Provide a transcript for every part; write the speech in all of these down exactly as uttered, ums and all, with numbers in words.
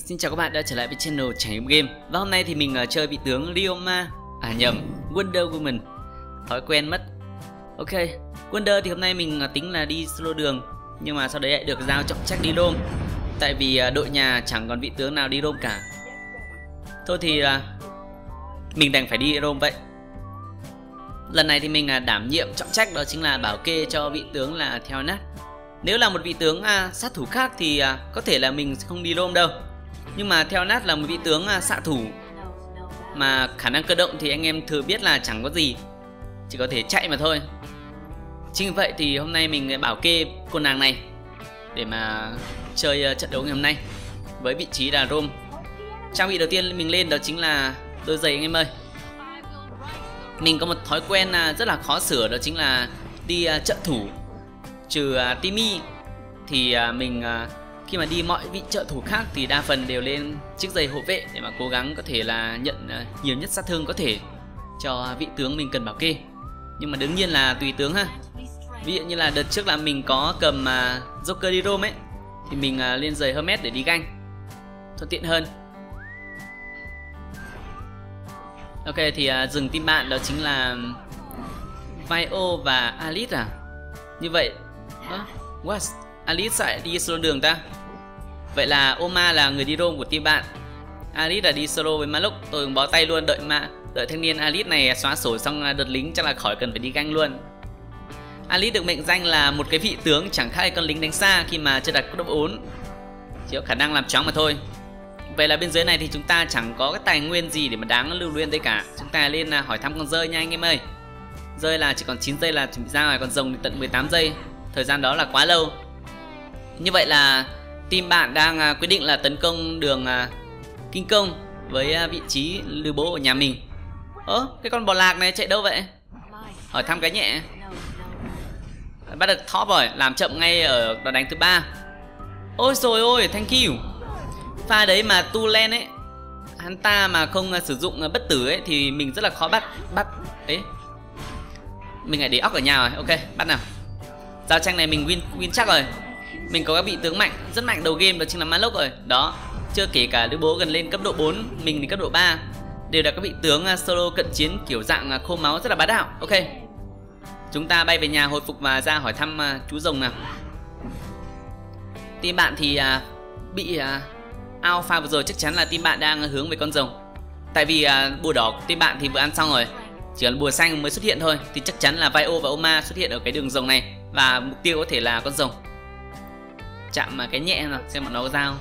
Xin chào các bạn đã trở lại với channel Trải nghiệm game. Và hôm nay thì mình uh, chơi vị tướng Ryoma, à nhầm, Wonder Woman. Thói quen mất. Ok, Wonder thì hôm nay mình uh, tính là đi solo đường, nhưng mà sau đấy lại được giao trọng trách đi roam. Tại vì uh, đội nhà chẳng còn vị tướng nào đi roam cả. Thôi thì uh, mình đành phải đi roam vậy. Lần này thì mình uh, đảm nhiệm trọng trách đó chính là bảo kê cho vị tướng là Theo Nát. Nếu là một vị tướng uh, sát thủ khác thì uh, có thể là mình sẽ không đi roam đâu. Nhưng mà Theo Nát là một vị tướng uh, xạ thủ mà khả năng cơ động thì anh em thừa biết là chẳng có gì, chỉ có thể chạy mà thôi. Chính vì vậy thì hôm nay mình bảo kê cô nàng này để mà chơi uh, trận đấu ngày hôm nay với vị trí là roam. Trang bị đầu tiên mình lên đó chính là đôi giày anh em ơi. Mình có một thói quen uh, rất là khó sửa, đó chính là đi uh, trợ thủ. Trừ uh, Timmy thì uh, mình uh, khi mà đi mọi vị trợ thủ khác thì đa phần đều lên chiếc giày hộ vệ để mà cố gắng có thể là nhận uh, nhiều nhất sát thương có thể cho vị tướng mình cần bảo kê. Nhưng mà đương nhiên là tùy tướng ha. Ví dụ như là đợt trước là mình có cầm uh, Joker đi roam ấy, thì mình uh, lên giày Hermes để đi ganh thuận tiện hơn. Ok thì uh, dừng team bạn đó chính là Vio và Alice à. Như vậy uh, what? Alice sẽ đi solo đường ta. Vậy là Oma là người đi roam của team bạn, Alice là đi solo với Maluk. Tôi bó tay luôn, đợi mà đợi thanh niên Alice này xóa sổ xong đợt lính chắc là khỏi cần phải đi ganh luôn. Alice được mệnh danh là một cái vị tướng chẳng khác con lính đánh xa khi mà chưa đặt cấp độ bốn, chỉ có khả năng làm chóng mà thôi. Vậy là bên dưới này thì chúng ta chẳng có cái tài nguyên gì để mà đáng lưu luyện đây cả. Chúng ta lên hỏi thăm con rơi nha anh em ơi. Rơi là chỉ còn chín giây là chuẩn bị ra ngoài, còn rồng thì tận mười tám giây. Thời gian đó là quá lâu. Như vậy là team bạn đang quyết định là tấn công đường Kinh Công với vị trí lưu bố của nhà mình. Ơ, cái con bò lạc này chạy đâu vậy? Hỏi thăm cái nhẹ. Bắt được top rồi, làm chậm ngay ở đòn đánh thứ ba. Ôi rồi ôi, thank you. Pha đấy mà tu len ấy, hắn ta mà không sử dụng bất tử ấy thì mình rất là khó bắt. Bắt ấy, mình lại để óc ở nhà rồi. Ok, bắt nào. Giao tranh này mình win win chắc rồi. Mình có các vị tướng mạnh, rất mạnh đầu game, đó chính là Malok rồi. Đó, chưa kể cả Lưu Bố gần lên cấp độ bốn, mình thì cấp độ ba. Đều là các vị tướng solo cận chiến kiểu dạng khô máu rất là bá đạo. Ok, chúng ta bay về nhà hồi phục và ra hỏi thăm chú rồng nào. Team bạn thì bị alpha vừa rồi, chắc chắn là team bạn đang hướng về con rồng. Tại vì bùa đỏ team bạn thì vừa ăn xong rồi, chỉ cần bùa xanh mới xuất hiện thôi, thì chắc chắn là Vio và Oma xuất hiện ở cái đường rồng này. Và mục tiêu có thể là con rồng. Chạm mà cái nhẹ nào xem bọn nó có dao.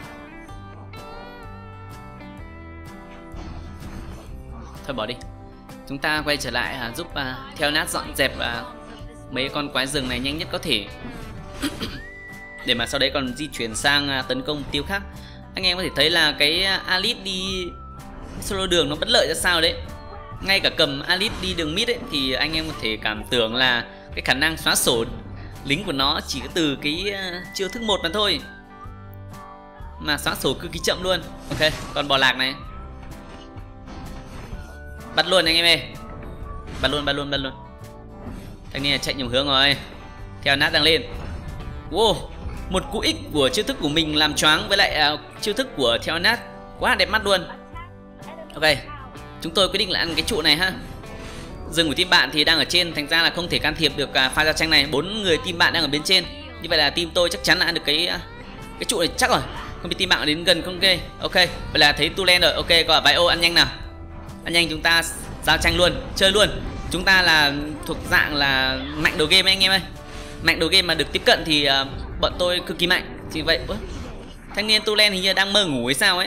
Thôi bỏ đi. Chúng ta quay trở lại à, giúp à, Theo Nát dọn dẹp à, mấy con quái rừng này nhanh nhất có thể. Để mà sau đấy còn di chuyển sang à, tấn công mục tiêu khác. Anh em có thể thấy là cái Alice đi solo đường nó bất lợi ra sao đấy. Ngay cả cầm Alice đi đường mid ấy, thì anh em có thể cảm tưởng là cái khả năng xóa sổ lính của nó chỉ có từ cái uh, chiêu thức một mà thôi, mà xóa sổ cực kỳ chậm luôn. Ok, còn bò lạc này bắt luôn anh em ơi, bắt luôn bắt luôn bắt luôn. Thanh niên chạy nhầm hướng rồi. Theo Nát đang lên. Wow, một cú ích của chiêu thức của mình làm choáng với lại uh, chiêu thức của Theo Nát quá đẹp mắt luôn. Ok, chúng tôi quyết định là ăn cái trụ này ha. Rừng của team bạn thì đang ở trên, thành ra là không thể can thiệp được uh, pha giao tranh này. Bốn người team bạn đang ở bên trên, như vậy là team tôi chắc chắn là ăn được cái uh, cái trụ này chắc rồi. Không biết team bạn đến gần không. Ok, ok, vậy là thấy tu len rồi. Ok, có ở Vio ăn nhanh nào, ăn nhanh, chúng ta giao tranh luôn, chơi luôn. Chúng ta là thuộc dạng là mạnh đầu game anh em ơi, mạnh đầu game mà được tiếp cận thì uh, bọn tôi cực kỳ mạnh. Chỉ vậy. Ủa? Thanh niên tu len hình như đang mơ ngủ hay sao ấy.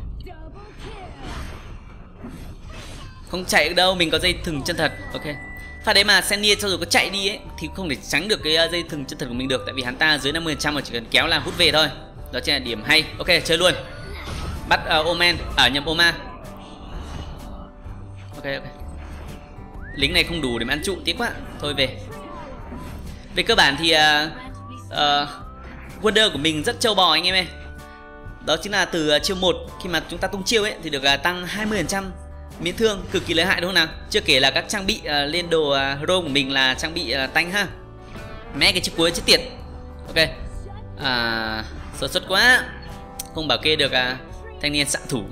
Không chạy được đâu, mình có dây thừng chân thật. Ok, pha đấy mà Senia cho dù có chạy đi ấy thì không thể tránh được cái dây thừng chân thật của mình được, tại vì hắn ta dưới năm mươi phần trăm mà chỉ cần kéo là hút về thôi. Đó chính là điểm hay. Ok, chơi luôn. Bắt uh, Omen, ở à, nhầm Oma. Ok, ok. Lính này không đủ để mà ăn trụ, tiếc quá. Thôi về. Về cơ bản thì uh, uh, Wonder của mình rất trâu bò anh em ơi. Đó chính là từ uh, chiêu một, khi mà chúng ta tung chiêu ấy thì được uh, tăng hai mươi phần trăm miễn thương, cực kỳ lợi hại đúng không nào? Chưa kể là các trang bị uh, lên đồ uh, hero của mình là trang bị uh, tanh ha. Mẹ cái chiếc cuối chết tiệt. Ok, à, sơ suất quá, không bảo kê được à, Thanh niên xạ thủ.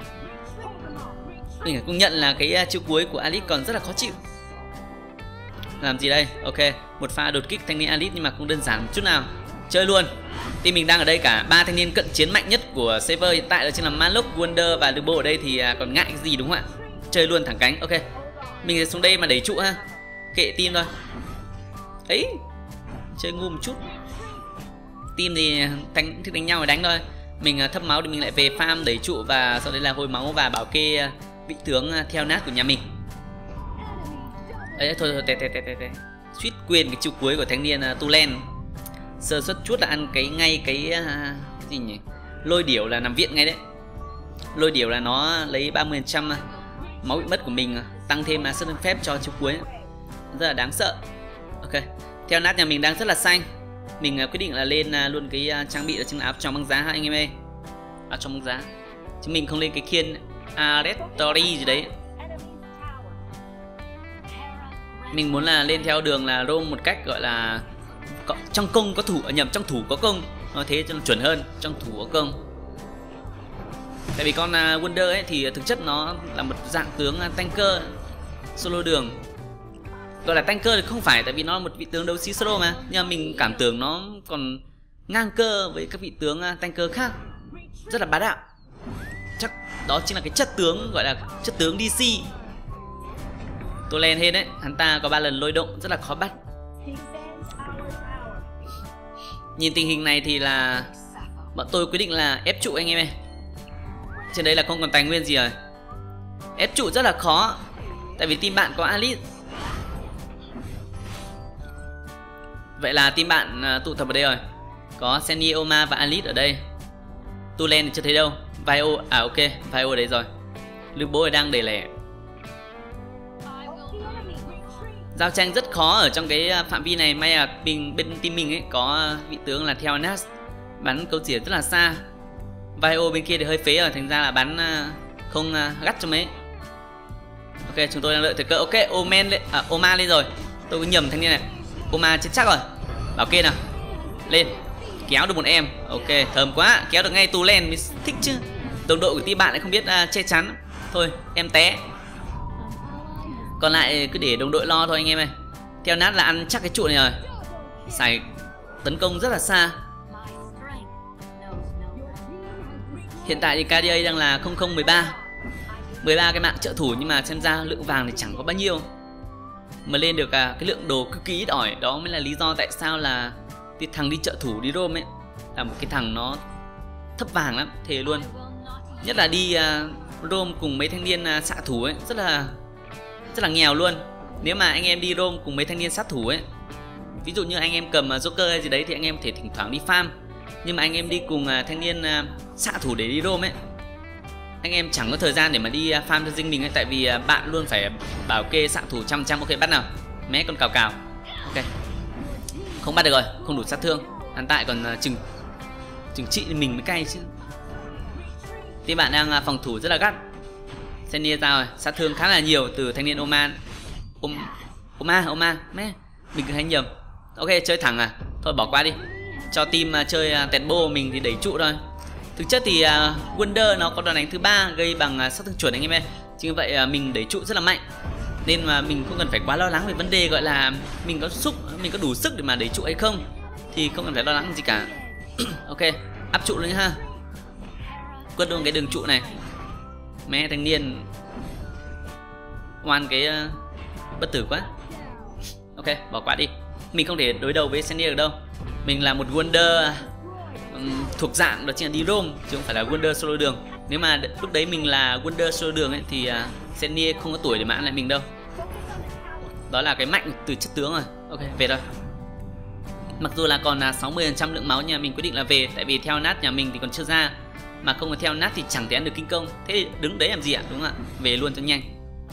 Mình phải công nhận là cái chiêu cuối của Alice còn rất là khó chịu. Làm gì đây? Ok, một pha đột kích thanh niên Alice nhưng mà không đơn giản một chút nào. Chơi luôn. Team mình đang ở đây cả ba thanh niên cận chiến mạnh nhất của server hiện tại đó chính là Malok, Wonder và Lubo ở đây thì còn ngại cái gì đúng không ạ? Chơi luôn thẳng cánh. Ok. Mình sẽ xuống đây mà đẩy trụ ha. Kệ team thôi. Ấy. Chơi ngu một chút. Team thì đánh thích đánh nhau thì đánh thôi. Mình thấp máu thì mình lại về farm đẩy trụ và sau đấy là hồi máu và bảo kê vị tướng theo nát của nhà mình. Ấy thôi thôi tè tè tè tè tè. Suýt quên cái chiêu cuối của thanh niên uh, Tulen. Sơ suất chút là ăn cái ngay cái uh, gì nhỉ? Lôi điểu là nằm viện ngay đấy. Lôi điểu là nó lấy ba mươi phần trăm máu bị mất của mình, tăng thêm uh, sức lực phép cho chiêu cuối. Rất là đáng sợ. Ok. Theo nát nhà mình đang rất là xanh. Mình uh, quyết định là lên uh, luôn cái uh, trang bị ở trên áo trong băng giá ha anh em ơi. Áo trong băng giá. Chứ mình không lên cái khiên Aretory gì đấy. Mình muốn là lên theo đường là roam một cách gọi là có, trong công có thủ, ở nhầm trong thủ có công, nói thế cho nó chuẩn hơn, trong thủ có công. Tại vì con uh, Wonder ấy thì thực chất nó là một dạng tướng uh, tanker solo đường. Gọi là tanker thì không phải, tại vì nó là một vị tướng đấu sĩ solo mà, nhưng mà mình cảm tưởng nó còn ngang cơ với các vị tướng uh, tanker khác, rất là bá đạo. Chắc đó chính là cái chất tướng gọi là chất tướng đê xê. Tôi lên hết đấy, hắn ta có ba lần lôi động rất là khó bắt. Nhìn tình hình này thì là bọn tôi quyết định là ép trụ anh em ơi. Trên đấy là không còn tài nguyên gì rồi. Ép trụ rất là khó, tại vì team bạn có Alice. Vậy là team bạn uh, tụ tập ở đây rồi. Có Sennie, Oma và Alice ở đây. Tulen thì chưa thấy đâu. Vio, à ok, Vio ở đây rồi. Lubo đang để lẻ. Giao tranh rất khó ở trong cái phạm vi này. May là mình, bên team mình ấy có vị tướng là theo Nas, bắn câu chĩa rất là xa. Vio bên kia thì hơi phế rồi, thành ra là bắn không gắt cho mấy. Ok, chúng tôi đang đợi thời cơ. Ok, Omen lên, à, Oma lên rồi. Tôi có nhầm thanh niên này. Oma chết chắc rồi. Bảo kê nào. Lên. Kéo được một em. Ok, thơm quá. Kéo được ngay Tulen mới thích chứ. Đồng đội của team bạn lại không biết uh, che chắn. Thôi, em té. Còn lại cứ để đồng đội lo thôi anh em ơi. Theo nát là ăn chắc cái trụ này rồi. Xài tấn công rất là xa. Hiện tại thì ca đê a đang là không không một ba. mười ba cái mạng trợ thủ, nhưng mà xem ra lượng vàng thì chẳng có bao nhiêu. Mà lên được à, cái lượng đồ cực kỳ ít ỏi. Đó mới là lý do tại sao là cái thằng đi trợ thủ, đi roam ấy là một cái thằng nó thấp vàng lắm, thề luôn. Nhất là đi uh, roam cùng mấy thanh niên uh, xạ thủ ấy, rất là rất là nghèo luôn. Nếu mà anh em đi roam cùng mấy thanh niên sát thủ ấy, ví dụ như anh em cầm uh, Joker hay gì đấy thì anh em có thể thỉnh thoảng đi farm. Nhưng mà anh em đi cùng uh, thanh niên uh, xạ thủ để đi roam ấy, anh em chẳng có thời gian để mà đi uh, farm cho riêng mình ấy. Tại vì uh, bạn luôn phải bảo kê xạ thủ trăm trăm. Ok, bắt nào. Mé con cào cào. Ok, không bắt được rồi, không đủ sát thương. Hiện tại còn uh, chừng chừng trị mình mới cay chứ. Thì bạn đang uh, phòng thủ rất là gắt. Sennie ra rồi, sát thương khá là nhiều từ thanh niên Oman. Om, Oma, Oma, mẹ, mình cứ hay nhầm. Ok, chơi thẳng à? Thôi bỏ qua đi. Cho team uh, chơi uh, tẹt bô, mình thì đẩy trụ thôi. Thực chất thì uh, Wonder nó có đòn đánh thứ ba gây bằng uh, sát thương chuẩn anh em ơi. Chính vậy uh, mình đẩy trụ rất là mạnh. Nên mà mình không cần phải quá lo lắng về vấn đề gọi là mình có xúc, mình có đủ sức để mà đẩy trụ hay không. Thì không cần phải lo lắng gì cả. Ok, áp trụ luôn ha. Quất luôn cái đường trụ này. Mẹ thanh niên oan cái uh, bất tử quá. Ok, bỏ qua đi. Mình không thể đối đầu với Sennie được đâu. Mình là một Wonder um, thuộc dạng đó chính là đi roam, chứ không phải là Wonder solo đường. Nếu mà lúc đấy mình là Wonder solo đường ấy, thì uh, Sennie không có tuổi để mà ăn lại mình đâu. Đó là cái mạnh từ chất tướng rồi. Ok, về thôi. Mặc dù là còn là sáu mươi phần trăm lượng máu, nhưng mà mình quyết định là về. Tại vì theo nát nhà mình thì còn chưa ra. Mà không có theo nát thì chẳng thể ăn được kinh công. Thế thì đứng đấy làm gì ạ? Đúng không ạ? Về luôn cho nhanh.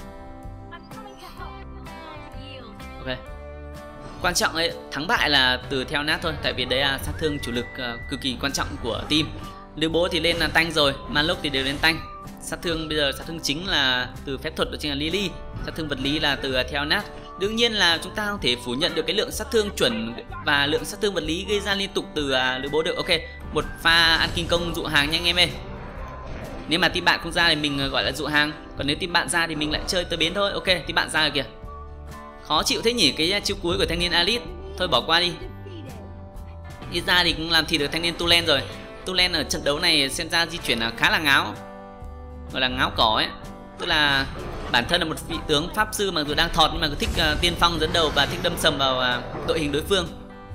Ok. Quan trọng ấy, thắng bại là từ theo nát thôi. Tại vì đấy là sát thương chủ lực uh, cực kỳ quan trọng của team. Lưu bố thì lên là tanh rồi, Malok thì đều lên tanh. Sát thương bây giờ sát thương chính là từ phép thuật, đó chính là Lily. Sát thương vật lý là từ uh, theo nát. Đương nhiên là chúng ta không thể phủ nhận được cái lượng sát thương chuẩn và lượng sát thương vật lý gây ra liên tục từ uh, Lưu bố được. Ok, một pha ăn kinh công dụ hàng nha anh em ơi. Nếu mà team bạn không ra thì mình gọi là dụ hàng, còn nếu team bạn ra thì mình lại chơi tới bến thôi. Ok, team bạn ra rồi kìa. Khó chịu thế nhỉ, cái chiêu cuối của thanh niên Alice. Thôi bỏ qua đi. Đi ra thì cũng làm thịt được thanh niên Tulen rồi. Tulen ở trận đấu này xem ra di chuyển là khá là ngáo, gọi là ngáo cỏ ấy. Tức là bản thân là một vị tướng pháp sư mà dù đang thọt nhưng mà cứ thích uh, tiên phong dẫn đầu và thích đâm sầm vào uh, đội hình đối phương.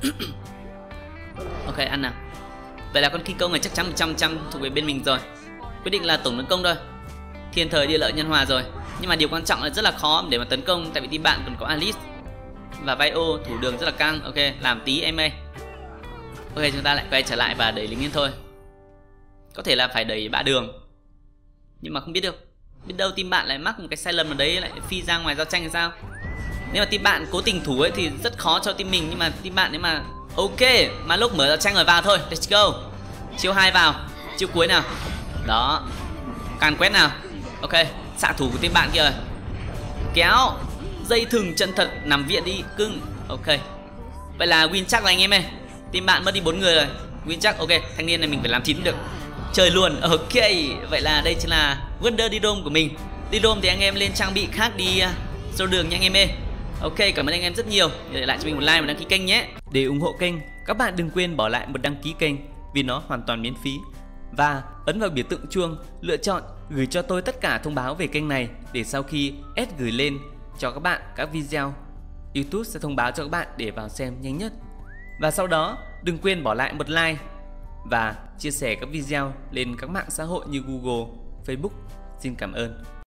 Ok, ăn nào. Vậy là con King Kong này chắc chắn một trăm phần trăm thuộc về bên mình rồi. Quyết định là tổng tấn công thôi. Thiên thời địa lợi nhân hòa rồi. Nhưng mà điều quan trọng là rất là khó để mà tấn công, tại vì team bạn còn có Alice và Vio thủ đường rất là căng. Ok, làm tí em ơi. Ok, chúng ta lại quay trở lại và đẩy lính lên thôi. Có thể là phải đẩy bạ đường, nhưng mà không biết được. Biết đâu team bạn lại mắc một cái sai lầm ở đấy, lại phi ra ngoài giao tranh thì sao? Nếu mà team bạn cố tình thủ ấy thì rất khó cho team mình. Nhưng mà team bạn nếu mà ok, mà lúc mở giao tranh rồi vào thôi. Let's go. Chiêu hai vào, chiêu cuối nào. Đó, càn quét nào. Ok, xạ thủ của team bạn kia rồi. Kéo, dây thừng chân thật, nằm viện đi cưng. Ok, vậy là win chắc rồi anh em ơi. Team bạn mất đi bốn người rồi, win chắc. Ok, thanh niên này mình phải làm chín được, chơi luôn. Ok, vậy là đây chính là Wonder Didome của mình. Didome thì anh em lên trang bị khác đi sâu đường nha anh em ơi. Ok, cảm ơn anh em rất nhiều. Để lại cho mình một like và đăng ký kênh nhé. Để ủng hộ kênh, các bạn đừng quên bỏ lại một đăng ký kênh vì nó hoàn toàn miễn phí. Và ấn vào biểu tượng chuông, lựa chọn gửi cho tôi tất cả thông báo về kênh này, để sau khi S gửi lên cho các bạn các video, YouTube sẽ thông báo cho các bạn để vào xem nhanh nhất. Và sau đó đừng quên bỏ lại một like và chia sẻ các video lên các mạng xã hội như Google, Facebook. Xin cảm ơn.